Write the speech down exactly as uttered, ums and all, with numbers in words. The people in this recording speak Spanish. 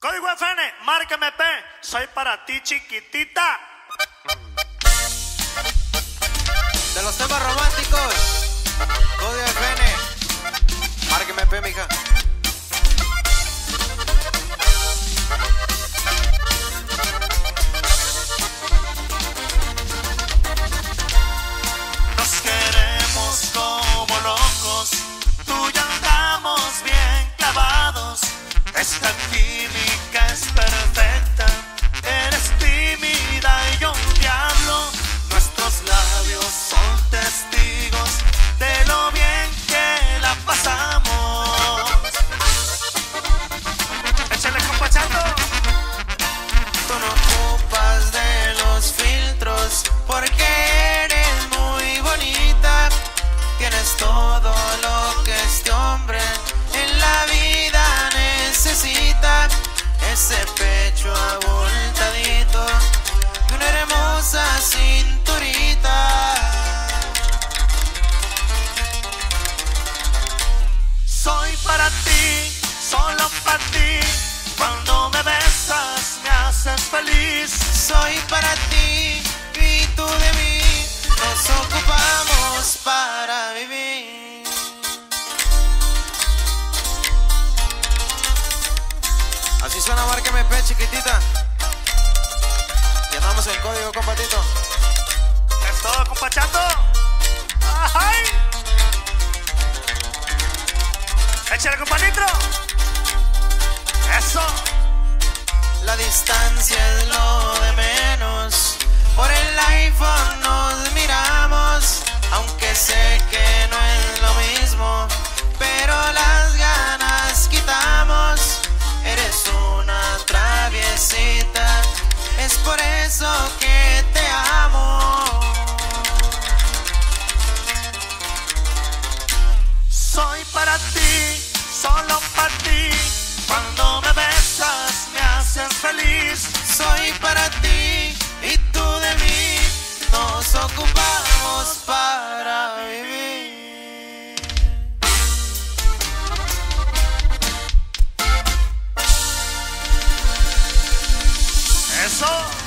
Código F N, márcame P, soy para ti chiquitita. De los temas románticos, Código F N, márqueme P, mija. Nos queremos como locos, tú y yo andamos bien clavados. Esta química es perfecta, eres tímida y yo un diablo. Nuestros labios son testigos de lo bien que la pasamos. Échale, compa Chato. Tú no ocupas de los filtros porque eres muy bonita. Tienes todo lo que este hombre en la vida necesita. Ese pecho abultadito y una hermosa cinturita. Soy para ti, solo para ti. Cuando me besas me haces feliz. Soy para ti y tú de mí. Nos ocupamos para vivir. Así suena, márqueme P, chiquitita. Y andamos en código, compatito. Es todo, compa Chato. ¡Ay! Échale, compa Nitro. Eso. La distancia es lo de menos. Por el iPhone nos miramos. Aunque sé que no es lo mismo, pero las ganas quitamos. Eres una traviesita, es por eso que te amo. Soy para ti, solo para ti. Cuando me besas me haces feliz. Soy para ti y tú de mí. Nos ocupamos para vivir. Eso.